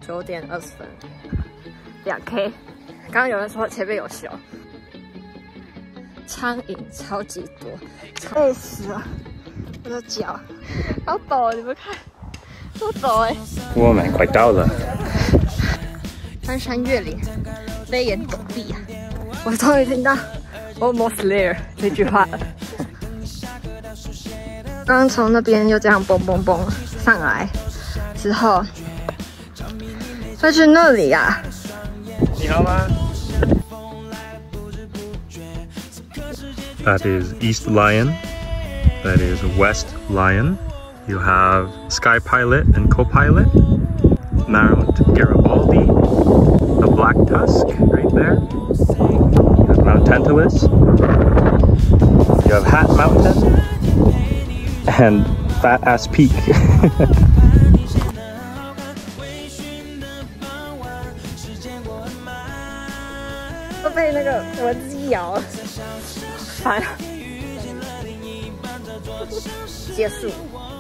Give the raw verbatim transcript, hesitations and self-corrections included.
九点二十分，两 K。刚刚有人说前面有修，苍蝇超级多，累死了，我的脚好抖，你们看，好抖哎！ 我们快到了， 翻山越岭，飞檐走壁啊！我终于听到 almost there 这句话了。刚刚从那边又这样蹦蹦蹦上来之后，再去那里啊。 你好吗？ That is East Lion. That is West Lion. You have Sky Pilot and Co-Pilot. Mount Garibaldi. The Black Tusk right there. You have Mount Tantalus. You have Hat Mountain. And Fat Ass Peak. 都被那个蚊子咬了，烦。结束。